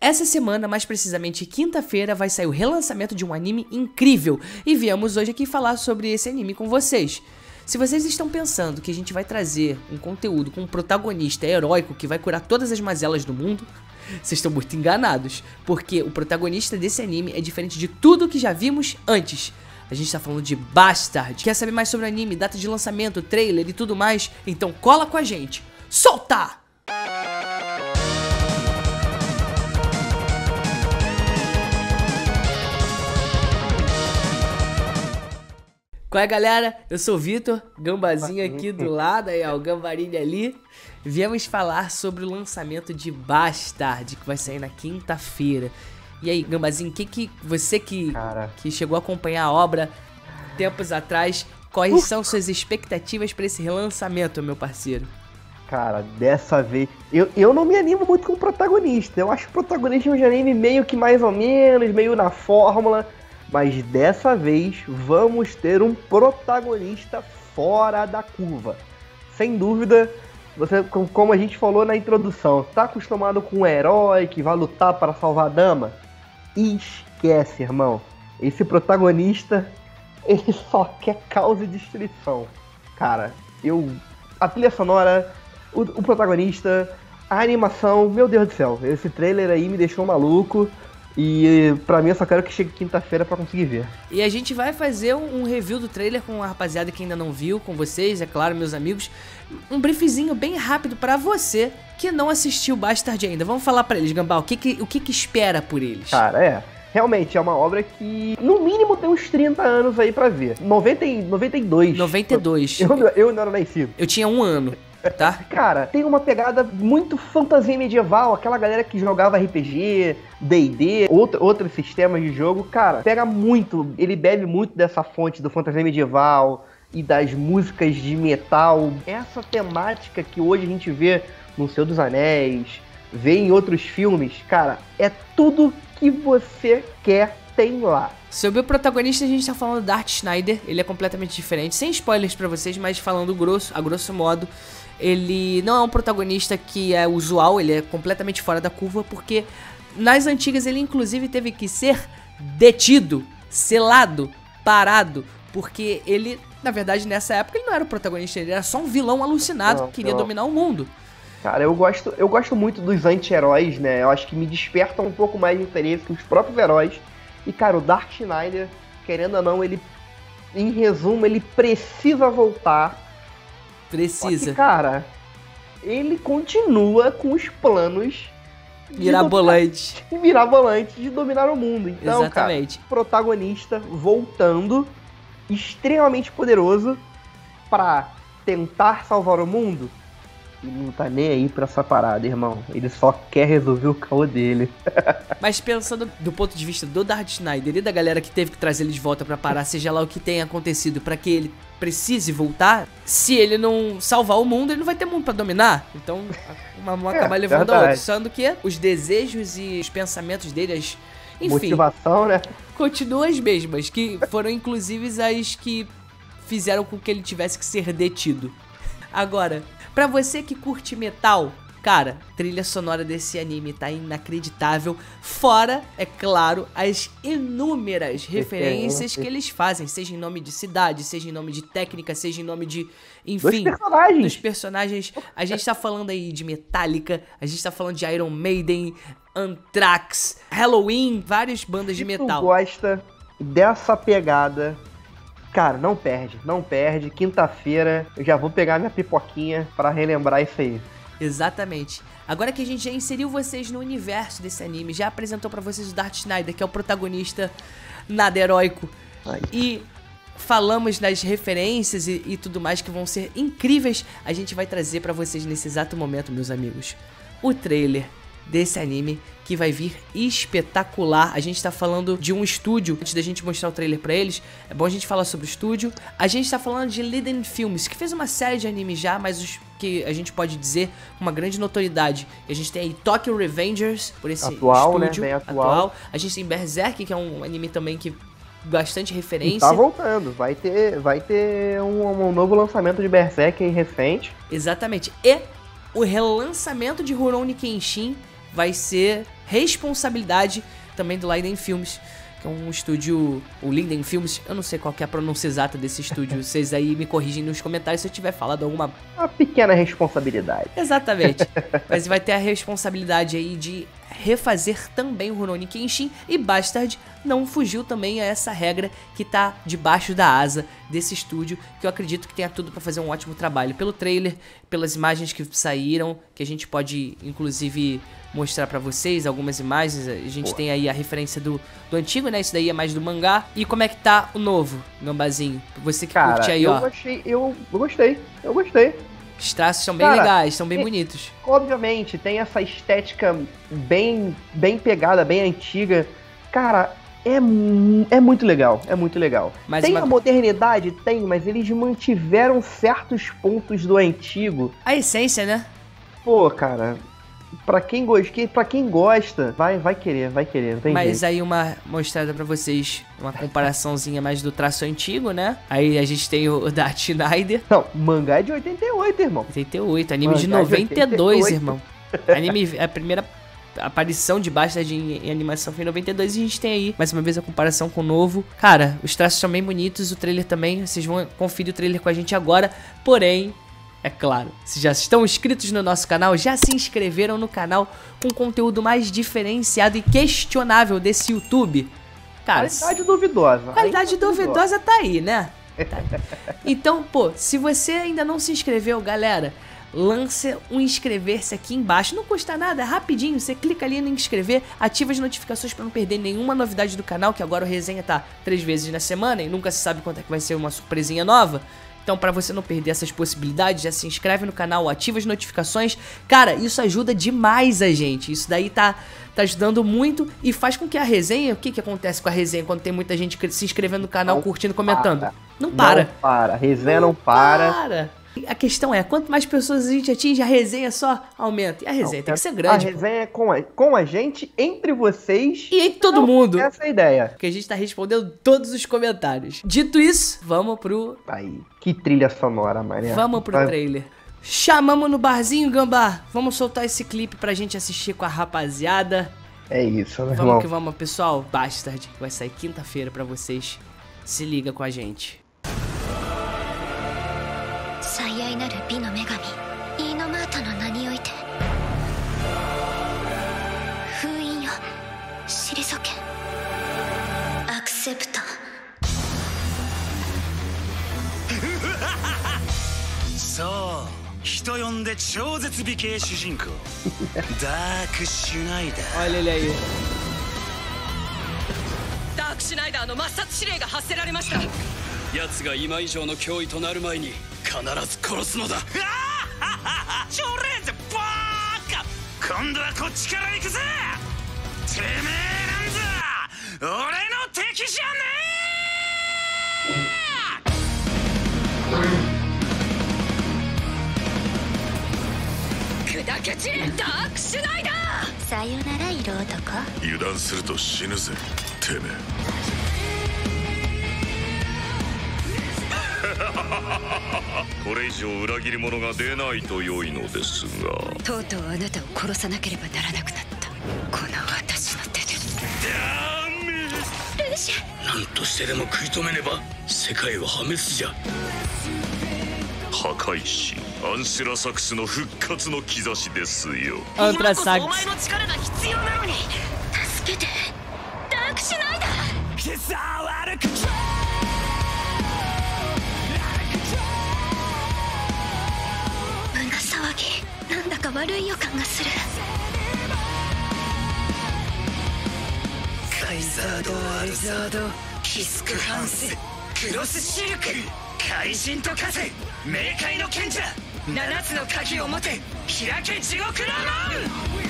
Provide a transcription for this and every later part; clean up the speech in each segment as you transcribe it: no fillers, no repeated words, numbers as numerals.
Essa semana, mais precisamente quinta-feira, vai sair o relançamento de um anime incrível e viemos hoje aqui falar sobre esse anime com vocês. Se vocês estão pensando que a gente vai trazer um conteúdo com um protagonista heróico que vai curar todas as mazelas do mundo, vocês estão muito enganados, porque o protagonista desse anime é diferente de tudo que já vimos antes. A gente tá falando de Bastard. Quer saber mais sobre o anime, data de lançamento, trailer e tudo mais? Então cola com a gente. Solta! Qual é, galera? Eu sou o Vitor, Gambazinho aqui do lado, aí ó, o Gambarini ali. Viemos falar sobre o lançamento de Bastard, que vai sair na quinta-feira. E aí, Gambazinho, você que chegou a acompanhar a obra tempos atrás, quais são suas expectativas para esse relançamento, meu parceiro? Cara, dessa vez, eu não me animo muito com o protagonista. Eu acho o protagonista de um anime meio que mais ou menos, meio na fórmula. Mas dessa vez vamos ter um protagonista fora da curva. Sem dúvida, você, como a gente falou na introdução, tá acostumado com um herói que vai lutar para salvar a dama? Esquece, irmão. Esse protagonista, ele só quer caos e destruição. Cara, a trilha sonora, o protagonista, a animação, meu Deus do céu. Esse trailer aí me deixou maluco. E pra mim eu só quero que chegue quinta-feira pra conseguir ver. E a gente vai fazer um review do trailer com a rapaziada que ainda não viu, com vocês, é claro, meus amigos. Um briefzinho bem rápido pra você que não assistiu Bastard ainda. Vamos falar pra eles, Gambá, o que espera por eles? Cara, realmente é uma obra que no mínimo tem uns 30 anos aí pra ver. 92. 92. Eu não era nascido. Eu tinha 1 ano. Tá? Cara, tem uma pegada muito fantasia medieval, aquela galera que jogava RPG, D&D, outros sistemas de jogo, cara, pega muito, ele bebe muito dessa fonte do fantasia medieval e das músicas de metal. Essa temática que hoje a gente vê no Senhor dos Anéis, vê em outros filmes, cara, é tudo que você quer tem lá. Sobre o protagonista, a gente tá falando do Dart Schneider, ele é completamente diferente, sem spoilers pra vocês, mas falando a grosso modo, ele não é um protagonista que é usual, ele é completamente fora da curva, porque nas antigas ele inclusive teve que ser detido, selado, parado, porque ele, na verdade, nessa época ele não era o protagonista, ele era só um vilão alucinado que queria dominar o mundo. Cara, eu gosto muito dos anti-heróis, né? Eu acho que me despertam um pouco mais de interesse que os próprios heróis. E, cara, o Dart Schneider, querendo ou não, ele, em resumo, ele precisa voltar. Precisa. Só que, cara, ele continua com os planos mirabolantes de dominar o mundo. Então, exatamente. Cara, protagonista voltando, extremamente poderoso pra tentar salvar o mundo. Ele não tá nem aí pra essa parada, irmão. Ele só quer resolver o caô dele. Mas pensando do ponto de vista do Dart Schneider e da galera que teve que trazer ele de volta pra parar, seja lá o que tenha acontecido, pra que ele precise voltar, se ele não salvar o mundo, ele não vai ter mundo pra dominar. Então, uma mão acaba levando a outra. Sendo que os desejos e os pensamentos dele, enfim, motivação, né? Continuam as mesmas, que foram inclusive as que fizeram com que ele tivesse que ser detido. Agora, pra você que curte metal, cara, a trilha sonora desse anime tá inacreditável. Fora, é claro, as inúmeras referências que eles fazem, seja em nome de cidade, seja em nome de técnica, seja em nome de, enfim, dos personagens. A gente tá falando aí de Metallica, a gente tá falando de Iron Maiden, Anthrax, Halloween, várias bandas de metal. Se tu gosta dessa pegada, cara, não perde. Quinta-feira eu já vou pegar minha pipoquinha pra relembrar isso aí. Exatamente. Agora que a gente já inseriu vocês no universo desse anime, já apresentou pra vocês o Dart Schneider, que é o protagonista nada heróico, e falamos das referências e tudo mais que vão ser incríveis, a gente vai trazer pra vocês nesse exato momento, meus amigos, o trailer desse anime que vai vir espetacular. A gente tá falando de um estúdio, antes da gente mostrar o trailer pra eles, é bom a gente falar sobre o estúdio. A gente tá falando de Liden Films, que fez uma série de anime já, mas os que a gente pode dizer uma grande notoriedade. A gente tem aí Tokyo Revengers, por esse atual, estúdio, né? Bem atual. A gente tem Berserk, que é um anime também que bastante referência. E tá voltando, vai ter um novo lançamento de Berserk aí recente. Exatamente. E o relançamento de Rurouni Kenshin vai ser responsabilidade também do Liden Filmes, que é um estúdio, o Linden Filmes, eu não sei qual que é a pronúncia exata desse estúdio, vocês aí me corrigem nos comentários se eu tiver falado alguma... Uma pequena responsabilidade. Exatamente. Mas vai ter a responsabilidade aí de refazer também o Rurouni Kenshin, e Bastard não fugiu também a essa regra que tá debaixo da asa desse estúdio, que eu acredito que tenha tudo pra fazer um ótimo trabalho. Pelo trailer, pelas imagens que saíram, que a gente pode inclusive mostrar pra vocês algumas imagens, a gente tem aí a referência do antigo, né, isso daí é mais do mangá. E como é que tá o novo, Gambazinho? Você que curte aí, ó. Eu gostei. Os traços são bem legais, são bem bonitos. Obviamente, tem essa estética bem pegada, bem antiga. Cara, é muito legal, Mas tem a modernidade? Tem, mas eles mantiveram certos pontos do antigo. A essência, né? Pô, cara, pra quem gosta, vai querer, não tem Mas jeito. aí uma mostrada pra vocês, uma comparaçãozinha mais do traço antigo, né? Aí a gente tem o da Schneider. Não, mangá é de 88, irmão. 88, anime mangá de 92, 88. irmão. Anime, a primeira aparição de Bastard em animação foi em 92 e a gente tem aí, mais uma vez, a comparação com o novo. Cara, os traços são bem bonitos, o trailer também, vocês vão conferir o trailer com a gente agora, porém... É claro, se já estão inscritos no nosso canal, já se inscreveram no canal com conteúdo mais diferenciado e questionável desse YouTube. Cara, qualidade duvidosa tá aí, né? Tá aí. Então, pô, se você ainda não se inscreveu, galera, lance um inscrever-se aqui embaixo. Não custa nada, é rapidinho. Você clica ali no inscrever, ativa as notificações para não perder nenhuma novidade do canal, que agora o resenha tá 3 vezes na semana e nunca se sabe quando é que vai ser uma surpresinha nova. Então, pra você não perder essas possibilidades, já se inscreve no canal, ativa as notificações. Cara, isso ajuda demais a gente. Isso daí tá ajudando muito e faz com que a resenha... O que acontece com a resenha quando tem muita gente se inscrevendo no canal, curtindo, comentando? Não para. A resenha não para. A questão é, quanto mais pessoas a gente atinge, a resenha só aumenta. E a resenha tem que ser grande. A resenha é com a gente, entre vocês... E entre todo mundo. Essa é a ideia. Porque a gente tá respondendo todos os comentários. Dito isso, vamos pro... Aí, que trilha sonora, Maria. Vamos pro trailer. Chamamos no barzinho, Gambá. Vamos soltar esse clipe pra gente assistir com a rapaziada. É isso, meu irmão. Vamos que vamos, pessoal. Bastard, vai sair quinta-feira pra vocês. Se liga com a gente. 最愛なる美の女神イーノマータの名において封印よ退けアクセプタそう人呼んで超絶美系主人公ダークシュナイダー Olha ele aí ダークシュナイダーの抹殺指令が発せられました奴が今以上の脅威となる前に必ず殺すのだチョレーゼバーカ今度はこっちから行くぜてめえなんざ俺の敵じゃねえ砕け散れダークシュナイダーさよなら色男油断すると死ぬぜてめえこれ以上裏切り者が出ないと良いのですがとうとうあなたを殺さなければならなくなったこの私の手でダメルシェ何としてでも食い止めねば世界は破滅じゃ破壊神アンシュラサクスの復活の兆しですよ Antra 今こそお前の力が必要なのに助けてダークシュナイダーさあ悪く胸騒ぎなんだか悪い予感がするカイザード・アルザードキスク・ハンスクロスシルク怪人と化せ冥界の賢者7つの鍵を持て開け地獄の門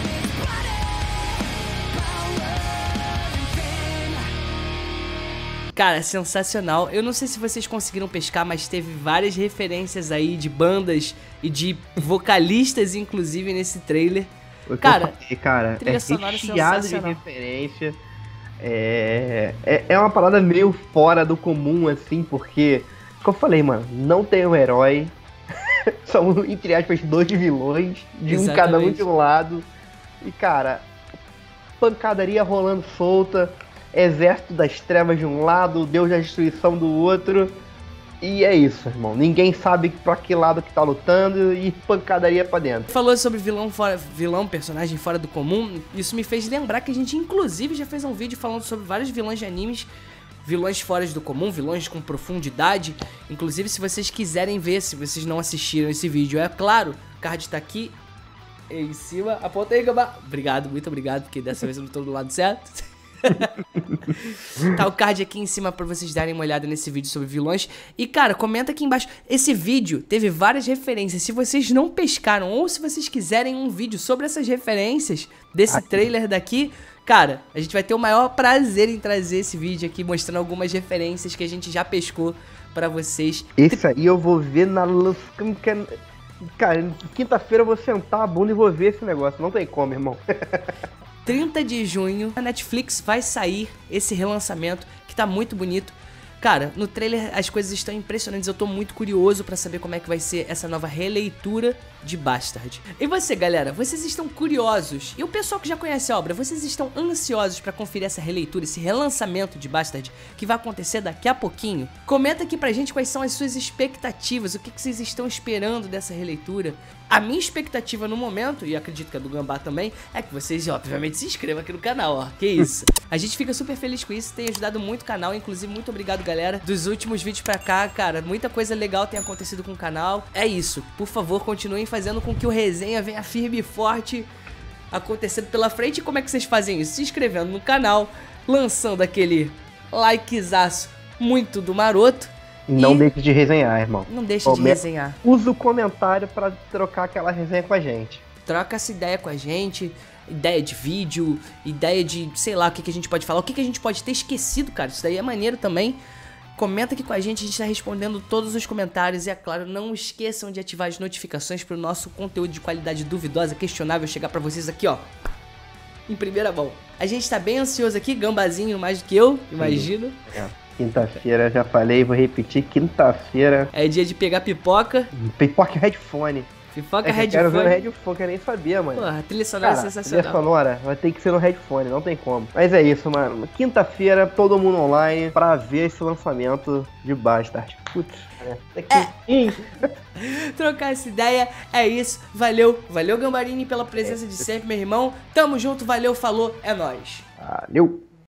Cara, sensacional. Eu não sei se vocês conseguiram pescar, mas teve várias referências aí de bandas e de vocalistas, inclusive, nesse trailer. Cara, trilha sonora recheado de referência. É uma parada meio fora do comum, assim, porque, como eu falei, mano, não tem um herói. São, entre aspas, 2 vilões, cada um de um lado. E, cara, pancadaria rolando solta, exército das trevas de um lado, Deus da destruição do outro. E é isso, irmão. Ninguém sabe pra que lado que tá lutando e pancadaria pra dentro. Falou sobre vilão, personagem fora do comum. Isso me fez lembrar que a gente, inclusive, já fez um vídeo falando sobre vários vilões de animes. Vilões fora do comum, vilões com profundidade. Inclusive, se vocês quiserem ver, se vocês não assistiram esse vídeo, é claro, o card tá aqui em cima. Aponta aí, Gambá. Obrigado, muito obrigado, porque dessa vez eu não tô do lado certo. Tá o card aqui em cima pra vocês darem uma olhada nesse vídeo sobre vilões. E cara, comenta aqui embaixo. Esse vídeo teve várias referências. Se vocês não pescaram ou se vocês quiserem um vídeo sobre essas referências desse trailer daqui, cara, a gente vai ter o maior prazer em trazer esse vídeo aqui mostrando algumas referências que a gente já pescou pra vocês. Esse aí eu vou ver na... Cara, quinta-feira eu vou sentar a bunda e vou ver esse negócio. Não tem como, irmão. 30 de junho, a Netflix vai sair esse relançamento, que tá muito bonito. Cara, no trailer as coisas estão impressionantes, eu tô muito curioso pra saber como é que vai ser essa nova releitura de Bastard. E você, galera, vocês estão curiosos? E o pessoal que já conhece a obra, vocês estão ansiosos pra conferir essa releitura, esse relançamento de Bastard, que vai acontecer daqui a pouquinho? Comenta aqui pra gente quais são as suas expectativas, o que vocês estão esperando dessa releitura. A minha expectativa no momento, e acredito que a do Gambá também, é que vocês, obviamente, se inscrevam aqui no canal, ó. Que isso? A gente fica super feliz com isso, tem ajudado muito o canal, inclusive muito obrigado, galera. Dos últimos vídeos pra cá, cara, muita coisa legal tem acontecido com o canal. É isso, por favor, continuem fazendo com que o resenha venha firme e forte acontecendo pela frente. E como é que vocês fazem isso? Se inscrevendo no canal, lançando aquele likezaço muito do maroto. Não deixe de resenhar, irmão. Não deixe de resenhar. Usa o comentário pra trocar aquela resenha com a gente. Troca essa ideia com a gente, ideia de vídeo, ideia de, sei lá, o que a gente pode falar, o que a gente pode ter esquecido, cara. Isso daí é maneiro também. Comenta aqui com a gente tá respondendo todos os comentários. E é claro, não esqueçam de ativar as notificações pro nosso conteúdo de qualidade duvidosa, questionável, chegar pra vocês aqui, ó, em primeira mão. A gente tá bem ansioso aqui, Gambazinho mais do que eu, imagino. Quinta-feira, já falei, vou repetir, quinta-feira. É dia de pegar pipoca. Pipoca e headphone. Pipoca, headphone. Quero ver no headphone, que eu nem sabia, mano. Porra, a trilha sonora é sensacional. Trilha sonora vai ter que ser no headphone, não tem como. Mas é isso, mano. Quinta-feira, todo mundo online pra ver esse lançamento de Bastard. Putz, trocar essa ideia, é isso. Valeu, valeu, Gambarini, pela presença de sempre, meu irmão. Tamo junto, valeu, falou, é nóis. Valeu.